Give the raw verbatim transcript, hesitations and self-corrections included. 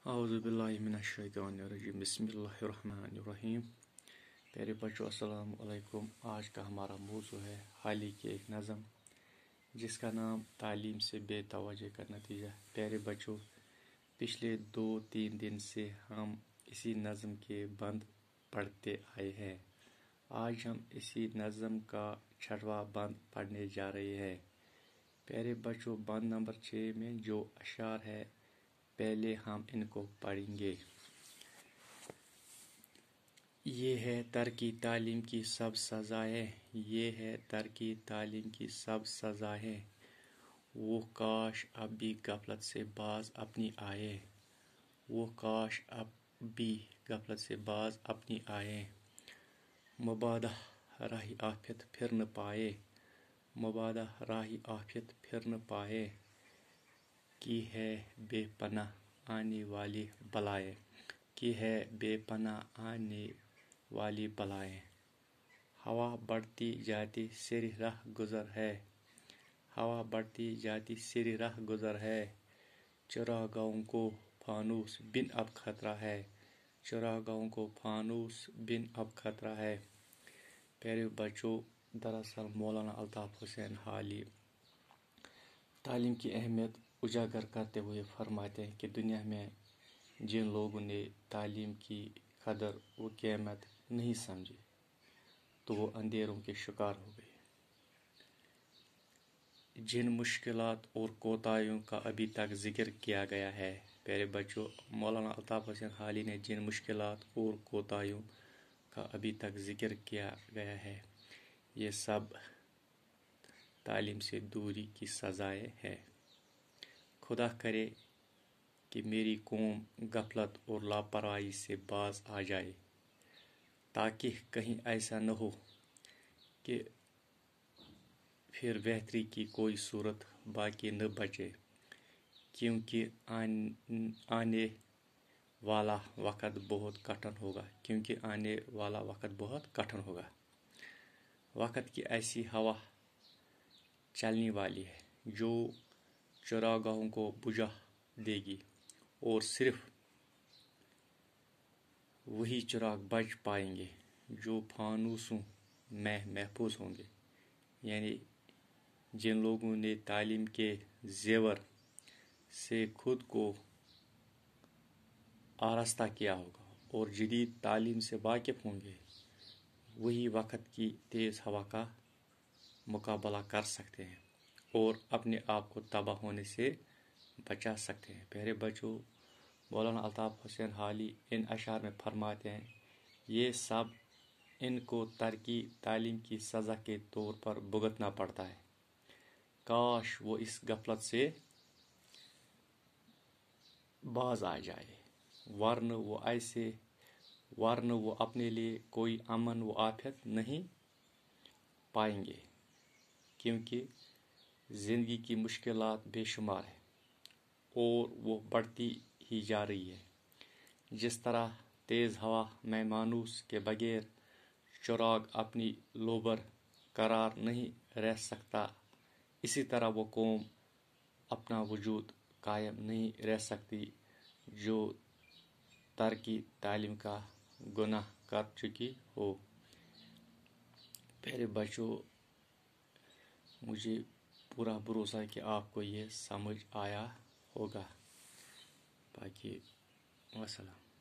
اعوذ باللہ من الشیطان الرجیم بسم اللہ الرحمن الرحیم. پیارے بچوں السلام علیکم. آج کا ہمارا موضوع ہے حال ہی کی ایک نظم جس کا نام تعلیم سے بے توجہ کا نتیجہ. پیارے بچوں، پچھلے دو تین دن سے ہم اسی نظم کے بند پڑھتے آئے ہیں. آج ہم اسی نظم کا چھٹواں بند پڑھنے جا رہے ہیں. پیارے بچوں، بند نمبر چھ میں جو اشعار ہے پہلے ہم ان کو پڑھیں گے. یہ ہے ترکی تعلیم کی سب سزائیں، یہ ہے ترکی تعلیم کی سب سزائیں. وہ کاش اب بھی غفلت سے باز اپنی آئے، وہ کاش اب بھی غفلت سے باز اپنی آئے. مبادہ راہ آفت پھر نہ پائے، مبادہ راہ آفت پھر نہ پائے. کی ہے بے پناہ آنے والی بلائیں، کی ہے بے پناہ آنے والی بلائیں. ہوا بڑھتی جاتی سر راہ گزر ہے، ہوا بڑھتی جاتی سر راہ گزر ہے. چراغاہوں کو فانوس بن اب خطرہ ہے، چراغاہوں کو فانوس بن اب خطرہ ہے. پیارے بچوں، دراصل مولانا الطاف حسین حالی تعلیم کی اہمیت اجاگر کرتے ہوئے فرماتے ہیں کہ دنیا میں جن لوگوں نے تعلیم کی قدر و قیمت نہیں سمجھی تو وہ اندھیروں کے شکار ہو گئے. جن مشکلات اور کوتاہیوں کا ابھی تک ذکر کیا گیا ہے، پیارے بچوں، مولانا الطاف حسین حالی نے جن مشکلات اور کوتاہیوں کا ابھی تک ذکر کیا گیا ہے، یہ سب تعلیم سے دوری کی سزائیں ہیں. خدا کرے کہ میری قوم غفلت اور لاپرواہی سے باز آ جائے، تاکہ کہیں ایسا نہ ہو کہ پھر بہتری کی کوئی صورت باقی نہ بچے، کیونکہ آنے والا وقت بہت کٹھن ہوگا کیونکہ آنے والا وقت بہت کٹھن ہوگا. وقت کی ایسی ہوا چلنے والی ہے جو چراغاہوں کو بجھا دے گی اور صرف وہی چراغ بچ پائیں گے جو فانوسوں میں محفوظ ہوں گے. یعنی جن لوگوں نے تعلیم کے زیور سے خود کو آراستہ کیا ہوگا اور جدید تعلیم سے واقف ہوں گے، وہی وقت کی تیز ہوا کا مقابلہ کر سکتے ہیں اور اپنے آپ کو تباہ ہونے سے بچا سکتے ہیں. پیارے بچوں، مولانا الطاف حسین حالی ان اشعار میں فرماتے ہیں یہ سب ان کو ترکی تعلیم کی سزا کے طور پر بھگتنا پڑتا ہے. کاش وہ اس غفلت سے باز آ جائے، ورنہ وہ ایسے ورنہ وہ اپنے لیے کوئی امن و عافیت نہیں پائیں گے، کیونکہ زندگی کی مشکلات بے شمار ہیں اور وہ بڑھتی ہی جا رہی ہے. جس طرح تیز ہوا میں مانوس کے بغیر چراغ اپنی لو بر قرار نہیں رہ سکتا، اسی طرح وہ قوم اپنا وجود قائم نہیں رہ سکتی جو ترکی تعلیم کا گناہ کر چکی ہو. پیارے بچوں، مجھے پورا بھروسہ ہے کہ آپ کو یہ سمجھ آیا ہوگا. باقی وسلام.